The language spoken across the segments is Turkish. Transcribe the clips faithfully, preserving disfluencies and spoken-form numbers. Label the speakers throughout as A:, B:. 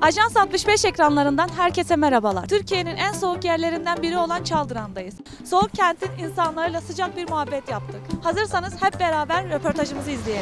A: Ajans altmış beş ekranlarından herkese merhabalar. Türkiye'nin en soğuk yerlerinden biri olan Çaldıran'dayız. Soğuk kentin insanlarıyla sıcak bir muhabbet yaptık. Hazırsanız hep beraber röportajımızı izleyelim.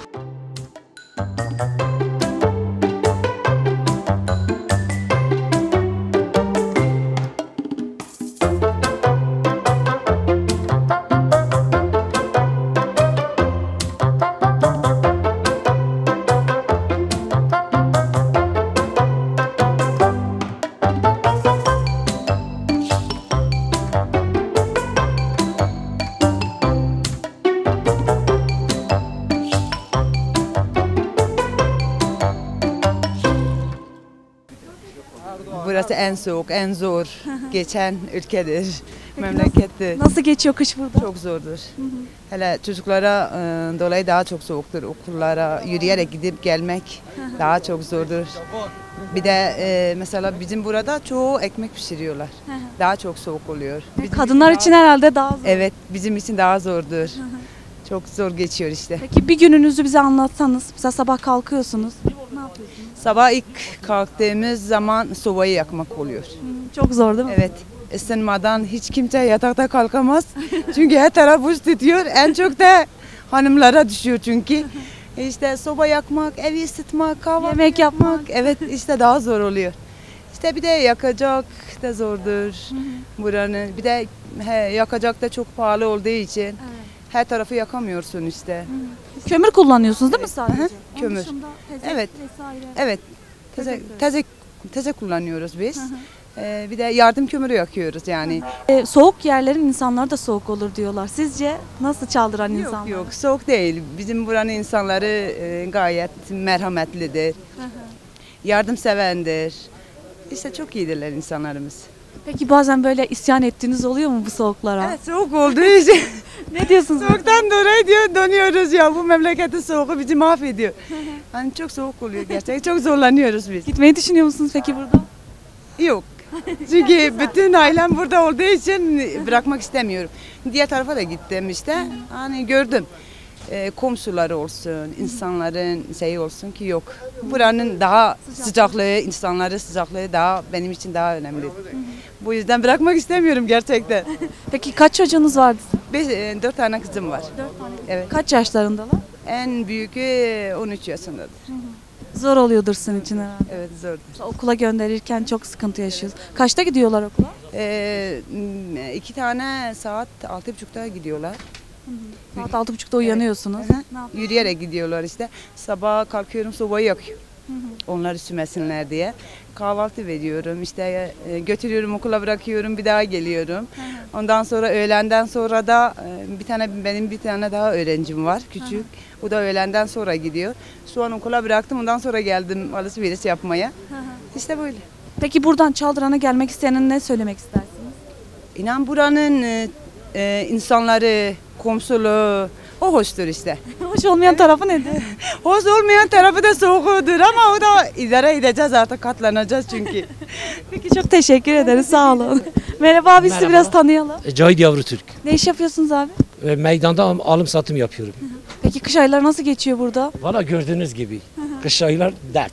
B: Burası en soğuk, en zor geçen ülkedir, memlekettir.
A: Nasıl geçiyor kış burada?
B: Çok zordur. Hı hı. Hele çocuklara e, dolayı daha çok soğuktur. Okullara yürüyerek gidip gelmek hı hı. daha çok zordur. Bir de e, mesela bizim burada çoğu ekmek pişiriyorlar. Hı hı. Daha çok soğuk oluyor. Bizim
A: Kadınlar için, için daha, herhalde daha zor.
B: Evet, bizim için daha zordur. Hı hı. Çok zor geçiyor işte.
A: Peki bir gününüzü bize anlatsanız. Mesela sabah kalkıyorsunuz. Ne yapıyorsunuz?
B: Sabah ilk kalktığımız zaman sobayı yakmak oluyor.
A: Hmm, çok zor değil mi?
B: Evet. Isınmadan hiç kimse yatakta kalkamaz. Çünkü her taraf buz tutuyor. En çok da hanımlara düşüyor çünkü. İşte soba yakmak, evi ısıtmak, kahvaltı
A: yemek yapmak.
B: yapmak. Evet işte daha zor oluyor. İşte bir de yakacak da zordur buranın. Bir de he, yakacak da çok pahalı olduğu için. Evet. Her tarafı yakamıyorsun işte.
A: Hı. Kömür kullanıyorsunuz değil mi sadece?
B: Hı hı. Kömür.
A: Teze
B: evet.
A: Vesaire.
B: Evet. Teze, teze, teze kullanıyoruz biz. Hı hı. Ee, bir de yardım kömürü yakıyoruz yani.
A: Ee, soğuk yerlerin insanları da soğuk olur diyorlar. Sizce nasıl Çaldıran
B: yok,
A: insanlar?
B: Yok yok soğuk değil. Bizim buranın insanları e, gayet merhametlidir. Hı hı. Yardımsevendir. İşte çok iyidirler insanlarımız.
A: Peki bazen böyle isyan ettiğiniz oluyor mu bu soğuklara?
B: Evet soğuk olduğu için.
A: Ne diyorsunuz?
B: Soğuktan dolayı diyor donuyoruz ya, bu memleketin soğuğu bizi mahvediyor. Hani çok soğuk oluyor gerçekten, çok zorlanıyoruz biz.
A: Gitmeyi düşünüyor musunuz peki burada?
B: Yok. Çünkü bütün ailem burada olduğu için bırakmak istemiyorum. Diğer tarafa da gittim işte. Hani gördüm. E, komşuları olsun, insanların şeyi olsun ki yok. Buranın daha sıcaklığı, insanların sıcaklığı daha benim için daha önemli. Bu yüzden bırakmak istemiyorum gerçekten.
A: Peki kaç çocuğunuz vardı?
B: Beş, e, dört tane kızım var.
A: Dört tane.
B: Evet.
A: Kaç yaşlarındalar?
B: En büyüğü on üç yaşındadır.
A: Hı hı. Zor oluyordur sizin için herhalde.
B: Evet zordur.
A: Okula gönderirken çok sıkıntı yaşıyoruz. Kaçta gidiyorlar okula?
B: Ee, iki tane saat altı buçukta gidiyorlar.
A: Hı hı. Saat altı buçukta uyanıyorsunuz.
B: Evet. Yürüyerek gidiyorlar işte. Sabah kalkıyorum, sobayı yakıyorum. Hı hı. Onlar üşümesinler diye. Kahvaltı veriyorum, işte e, götürüyorum, okula bırakıyorum, bir daha geliyorum. Hı hı. Ondan sonra öğlenden sonra da e, bir tane benim bir tane daha öğrencim var, küçük. Hı hı. O da öğlenden sonra gidiyor. Şu an okula bıraktım, ondan sonra geldim alışveriş yapmaya. Hı hı. İşte böyle.
A: Peki buradan Çaldıran'a gelmek isteyenin ne söylemek istersiniz?
B: İnan buranın e, e, insanları, komşuluğu, o hoştur işte.
A: Hoş olmayan tarafı nedir?
B: Hoş olmayan tarafı da soğuğudur ama o da idare edeceğiz, artık katlanacağız çünkü.
A: Peki çok teşekkür ederiz, sağ olun. Merhaba abi, sizi biraz tanıyalım.
C: Cahit Yavru Türk.
A: Ne iş yapıyorsunuz abi?
C: E, meydanda alım satım yapıyorum.
A: Peki kış ayları nasıl geçiyor burada?
C: Valla gördüğünüz gibi kış aylar dert.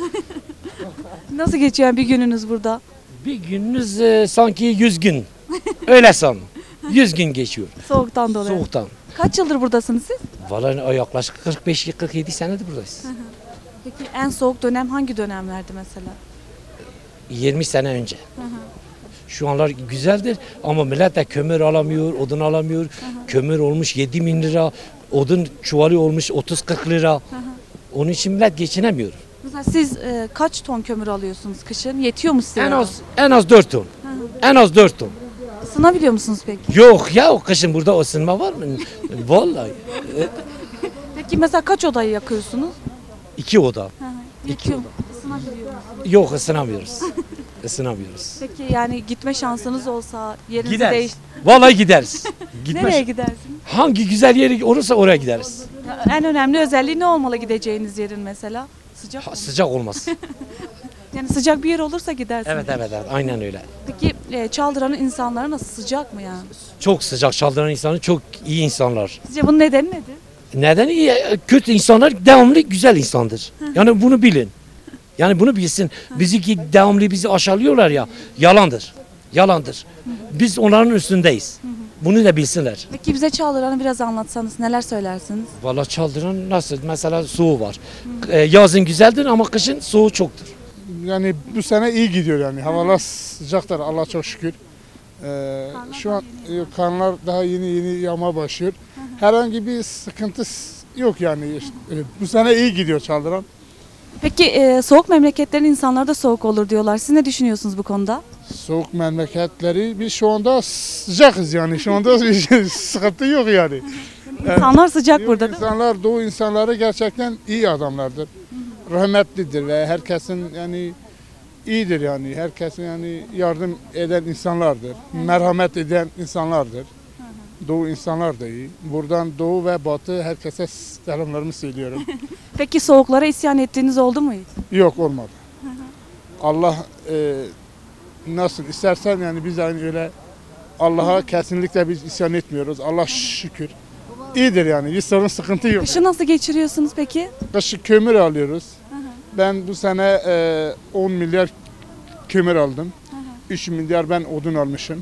A: Nasıl geçiyor yani bir gününüz burada?
C: Bir gününüz e, sanki yüz gün. Öyle san. yüz gün geçiyor.
A: Soğuktan dolayı.
C: Soğuktan.
A: Kaç yıldır buradasınız siz?
C: Valla yaklaşık kırk beş kırk yedi senedir buradayız.
A: Peki en soğuk dönem hangi dönemlerdi mesela?
C: yirmi sene önce. Hı hı. Şu anlar güzeldir ama millet de kömür alamıyor, odun alamıyor. Hı hı. Kömür olmuş yedi bin lira, odun çuvalı olmuş otuz kırk lira. Hı hı. Onun için millet geçinemiyor.
A: Mesela siz e, kaç ton kömür alıyorsunuz kışın? Yetiyor mu size?
C: En az en az dört ton. Hı hı. En az dört ton.
A: Isınabiliyor musunuz peki?
C: Yok ya, o kışın burada ısınma var mı? Vallahi.
A: Peki mesela kaç odayı yakıyorsunuz?
C: İki oda.
A: Hı hı.
C: İki oda.
A: Isınabiliyor musunuz?
C: Yok, ısınamıyoruz. Isınamıyoruz.
A: Peki yani gitme şansınız olsa yerinizi
C: Gideriz.
A: değiş...
C: Vallahi gideriz. Gitme
A: Nereye
C: ş-
A: gidersiniz?
C: Hangi güzel yeri olursa oraya gideriz.
A: Ya en önemli özelliği ne olmalı gideceğiniz yerin mesela? Sıcak
C: Ha,
A: mı?
C: sıcak olmaz.
A: Yani sıcak bir yer olursa gidersiniz.
C: Evet evet evet, aynen öyle.
A: Peki e, Çaldıran'ın insanları nasıl, sıcak mı yani?
C: Çok sıcak, Çaldıran insanı çok iyi insanlar.
A: Sizce bunun nedeni nedir?
C: Neden iyi? Kötü insanlar devamlı güzel insandır. Yani bunu bilin. Yani bunu bilsin. Bizi ki devamlı bizi aşağılıyorlar ya. Yalandır. Yalandır. Biz onların üstündeyiz. Bunu da bilsinler.
A: Peki bize Çaldıran'ı biraz anlatsanız neler söylersiniz?
C: Vallahi Çaldıran nasıl? Mesela soğuğu var. Ee, yazın güzeldir ama kışın soğuğu çoktur.
D: Yani bu sene iyi gidiyor yani. Havalar sıcaktır Allah'a çok şükür. Ee, şu an e, karlar daha yeni yeni yağmaya başlıyor. Herhangi bir sıkıntı yok yani. İşte, e, bu sene iyi gidiyor Çaldıran.
A: Peki e, soğuk memleketlerin insanları da soğuk olur diyorlar. Siz ne düşünüyorsunuz bu konuda?
D: Soğuk memleketleri biz şu anda sıcakız yani. Şu anda bir şey, sıkıntı yok yani.
A: İnsanlar sıcak
D: Yok,
A: burada değil mi?
D: insanlar, Doğu insanları gerçekten iyi adamlardır. Rahmetlidir ve herkesin yani iyidir yani. Herkesin yani yardım eden insanlardır. Merhamet eden insanlardır. Doğu insanlar da iyi. Buradan Doğu ve Batı herkese selamlarımı söylüyorum.
A: Peki soğuklara isyan ettiğiniz oldu mu hiç?
D: Yok olmadı. Allah e, nasıl istersen yani biz aynı öyle Allah'a kesinlikle biz isyan etmiyoruz. Allah şükür. İyidir yani. Bir sorun sıkıntı yok.
A: Kışı nasıl geçiriyorsunuz peki?
D: Kışı kömür alıyoruz. Ben bu sene e, on milyar kömür aldım. üç milyar ben odun almışım.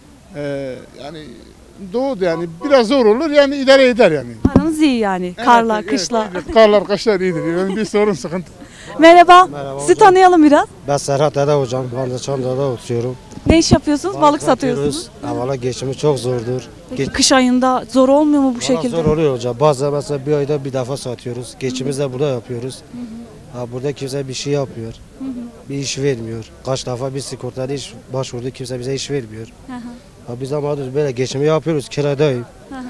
D: E, yani doğu yani biraz zor olur yani idare eder yani.
A: Aranız iyi yani. Karla,
D: Evet,
A: kışla.
D: evet, iyidir. Karlar, kışlar iyidir. Yani bir sorun sıkıntı.
A: Merhaba.
E: Merhaba
A: Sizi
E: hocam.
A: tanıyalım biraz.
E: Ben Serhat Dede hocam. Ben de Çamlıca'da oturuyorum.
A: Ne iş yapıyorsunuz? Balık satıyorsunuz.
E: Evvela geçimi çok zordur.
A: Peki
E: Geç-
A: kış ayında zor olmuyor mu bu
E: Valla
A: şekilde?
E: Zor oluyor hocam. Bazen mesela bir ayda bir defa satıyoruz. Geçimizi de burada yapıyoruz. Ha, burada kimse bir şey yapmıyor. Bir iş vermiyor. Kaç defa bir sigortada iş başvurdu, kimse bize iş vermiyor. Ha, biz de mağduruz, böyle geçimi yapıyoruz, kiradayım.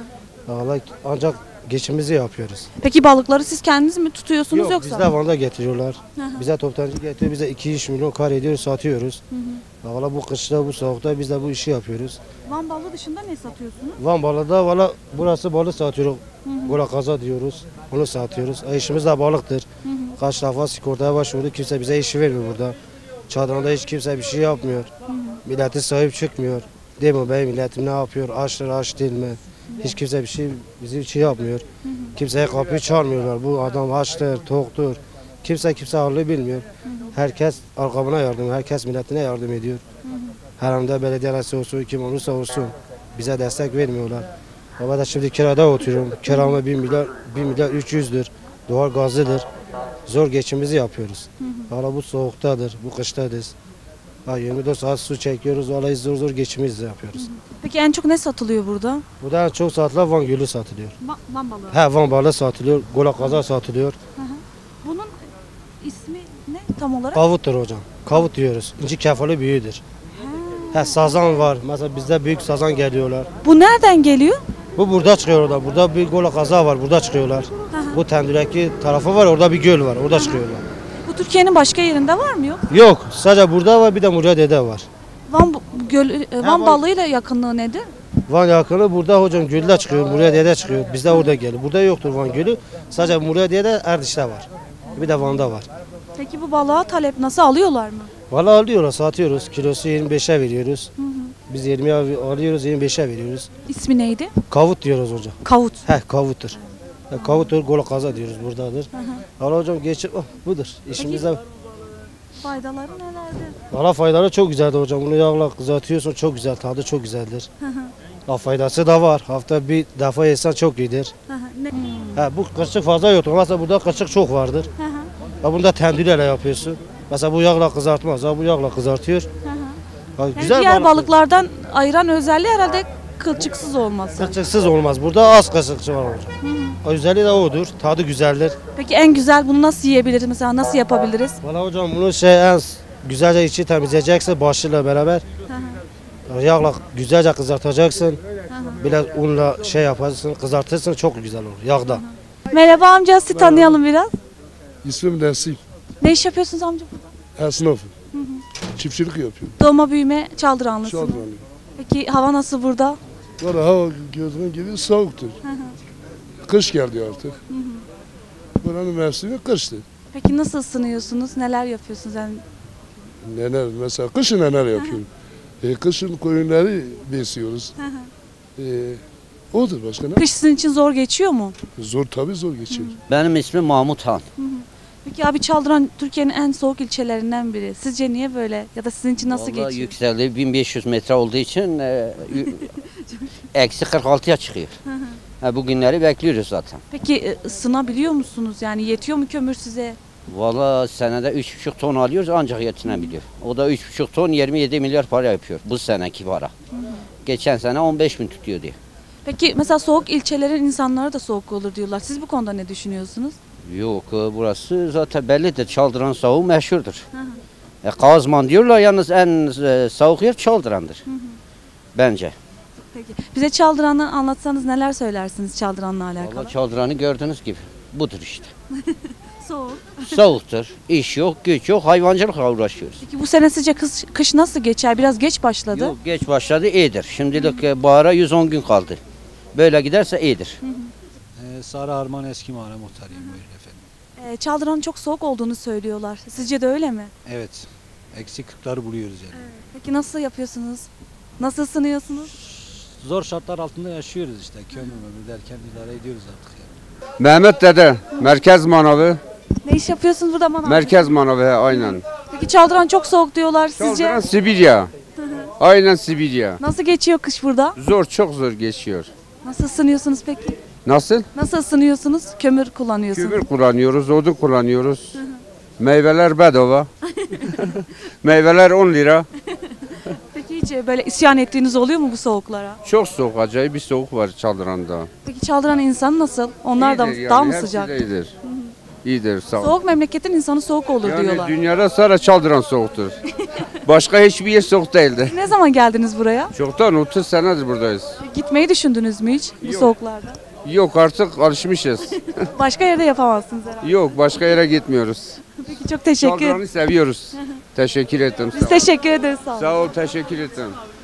E: Valla ancak geçimimizi yapıyoruz.
A: Peki balıkları siz kendiniz mi tutuyorsunuz
E: Yok,
A: yoksa?
E: bizde Van'da getiriyorlar.
A: Hı hı.
E: Bize toptancı getiriyor, bize iki üç milyon kar ediyoruz, satıyoruz. Valla bu kışta, bu soğukta biz de bu işi yapıyoruz.
A: Van balığı dışında ne satıyorsunuz?
E: Van balığı valla burası balık satıyoruz. Gola kaza diyoruz. Onu satıyoruz. E, işimiz de balıktır. Kaç defa sigortaya başvurduk. Kimse bize iş vermiyor burada. Çadırında hiç kimse bir şey yapmıyor. Milleti sahip çıkmıyor. Değil mi bey, milletim ne yapıyor? Açtır aç değil mi? Hiç kimse bir şey bizim için yapmıyor. Kimseye kapıyı çalmıyorlar. Bu adam açtır, toktur. Kimse kimse halı bilmiyor. Herkes arkamına yardım, herkes milletine yardım ediyor. Her anda belediye reisi olsun, kim olursa olsun bize destek vermiyorlar. Ama da şimdi kirada oturuyorum. Kiramı bir milyar, bir milyar üç yüzdür. Doğal gazıdır. Zor geçimimizi yapıyoruz. Valla bu soğuktadır, bu kıştadır. Ha, yirmi dört saat su çekiyoruz, vallahi zor zor geçimimizi yapıyoruz.
A: Peki en çok ne satılıyor burada?
E: Burada en çok satılan Van Gölü satılıyor.
A: Van balığı.
E: He, Van balığı satılıyor, Gola kaza satılıyor.
A: Bunun ismi ne tam olarak?
E: Kavuttur hocam. Kavut diyoruz. İnci kefalı büyüğüdür. He, sazan var. Mesela bizde büyük sazan geliyorlar.
A: Bu nereden geliyor?
E: Bu burada çıkıyor orada. Burada bir Gola kaza var. Burada çıkıyorlar. Bu Tendüreki tarafı var. Orada bir göl var. Orada çıkıyorlar.
A: Bu Türkiye'nin başka yerinde var mı yok?
E: Yok. Sadece burada var. Bir de Muradiye'de var.
A: Van bu- göl e, Van
E: Van-
A: balığıyla yakınlığı nedir?
E: Van yakını burada hocam gölde çıkıyor. Muradiye'de çıkıyor. Bizde orada geliyor. Burada yoktur Van Gölü. Sadece Muradiye'de Erdiş'te var. Bir de Van'da var.
A: Peki bu balığa talep nasıl, alıyorlar mı?
E: Vallahi alıyorlar, satıyoruz. Kilosu yirmi beşe veriyoruz. Biz yirmiye alıyoruz, yirmi beşe veriyoruz.
A: İsmi neydi?
E: Kavut diyoruz hocam.
A: Kavut.
E: He, kavuttur. He, kavuttur, gola kaza diyoruz buradadır. Valla hocam geçip oh, budur. İşimizde
A: Faydaları nelerdir?
E: valla faydaları çok güzeldir hocam. Bunu yağla kızartıyorsun, çok güzel, tadı çok güzeldir. Ha, faydası da var. Hafta bir defa yesen çok iyidir.
A: Ne?
E: He, bu kışlık fazla yoktur. Mesela burada kışlık çok vardır. Ha, bunu da tendüreyle yapıyorsun. Mesela bu yağla kızartmaz. Ha, bu yağla kızartıyor. Ha,
A: Yani
E: güzel
A: diğer
E: balık.
A: balıklardan ayıran özelliği herhalde kılçıksız olması.
E: Kılçıksız olmaz. Burada az kılçıkçı var hocam. O özelliği de odur. Tadı güzeldir.
A: Peki en güzel bunu nasıl yiyebiliriz mesela, nasıl yapabiliriz?
E: Valla hocam bunu şey en güzelce içi temizleyeceksin başıyla beraber. Yağla güzelce kızartacaksın. Biraz unla şey yaparsın, kızartırsın çok güzel olur yağda.
A: Merhaba amca, sizi tanıyalım biraz.
F: İsmim Nesip.
A: Ne iş yapıyorsunuz amca burada?
F: Esnafım. Çiftçilik yapıyorum.
A: Doğma büyüme Çaldıranlısınız.
F: Şadranlıyım.
A: Peki hava nasıl burada?
F: Valla hava gördüğün gibi soğuktur. Kış geldi artık. Buranın mevsimi kıştı.
A: Peki nasıl ısınıyorsunuz? Neler yapıyorsunuz? Yani
F: Neler mesela kışın neler yapıyorum. E, kışın koyunları besliyoruz. E, odur başka ne?
A: kış sizin için zor geçiyor mu?
F: Zor tabii zor geçiyor.
G: Benim ismim Mahmut Han.
A: Peki abi Çaldıran Türkiye'nin en soğuk ilçelerinden biri. Sizce niye böyle? Ya da sizin için nasıl
G: Vallahi
A: geçiyor?
G: yükseldi bin beş yüz metre olduğu için e, ü- eksi kırk altıya çıkıyor. Ha, bugünleri bekliyoruz zaten.
A: Peki e, ısınabiliyor musunuz? Yani yetiyor mu kömür size?
G: Valla senede üç buçuk ton alıyoruz ancak yetinebiliyor. O da üç buçuk ton yirmi yedi milyar para yapıyor bu seneki para. Geçen sene on beş bin tutuyor diye.
A: Peki mesela soğuk ilçelerin insanları da soğuk olur diyorlar. Siz bu konuda ne düşünüyorsunuz?
G: Yok e, burası zaten bellidir. Çaldıran soğuğu meşhurdur. E, Kazman diyorlar yalnız en e, soğuk yer Çaldıran'dır. Bence.
A: Peki. Bize Çaldıran'ı anlatsanız neler söylersiniz Çaldıran'la alakalı?
G: Valla Çaldıran'ı gördüğünüz gibi budur işte.
A: Soğuk.
G: Soğuktur, iş yok, güç yok, hayvancılıkla uğraşıyoruz.
A: Peki bu sene sizce kış, kış nasıl geçer? Biraz geç başladı.
G: Yok geç başladı iyidir. Şimdilik e, bahara yüz on gün kaldı. Böyle giderse iyidir.
H: Ee, Sarı Harman eski mahalle muhtarıyım buyurun efendim.
A: Ee, Çaldıran'ın çok soğuk olduğunu söylüyorlar. Sizce de öyle mi?
H: Evet. Eksi kırkları buluyoruz yani.
A: Peki nasıl yapıyorsunuz? Nasıl ısınıyorsunuz?
H: Zor şartlar altında yaşıyoruz işte. Kömür mömür derken idare ediyoruz artık yani.
I: Mehmet Dede, Merkez Manavı.
A: Ne iş yapıyorsunuz burada manavda?
I: Merkez Manavı, he, aynen.
A: Peki Çaldıran çok soğuk diyorlar. Sizce
I: Çaldıran Sibirya. Aynen Sibirya.
A: nasıl geçiyor kış burada?
I: Zor, çok zor geçiyor.
A: Nasıl ısınıyorsunuz peki?
I: Nasıl?
A: Nasıl ısınıyorsunuz? Kömür kullanıyorsunuz.
I: Kömür kullanıyoruz, odun kullanıyoruz. Meyveler bedava. Meyveler on lira.
A: Peki hiç böyle isyan ettiğiniz oluyor mu bu soğuklara?
I: Çok soğuk, acayip bir soğuk var Çaldıran'da.
A: Peki Çaldıran insanı nasıl? Onlar da
I: İyidir yani,
A: daha mı
I: hepsi
A: sıcak?
I: de iyidir. İyidir, sağ ol.
A: Soğuk memleketin insanı soğuk olur
I: Yani
A: diyorlar.
I: dünyada sadece Çaldıran soğuktur. Başka hiçbir yer soğuk değildir.
A: Ne zaman geldiniz buraya?
I: Çoktan otuz senedir buradayız.
A: Gitmeyi düşündünüz mü hiç bu
I: Yok.
A: soğuklarda?
I: Yok artık alışmışız.
A: Başka yerde yapamazsınız herhalde.
I: Yok başka yere gitmiyoruz.
A: Peki çok teşekkür ederim.
I: Çaldıran'ı seviyoruz. Teşekkür ettim.
A: Biz teşekkür ederiz sağ olun.
I: Sağ ol, teşekkür ettim.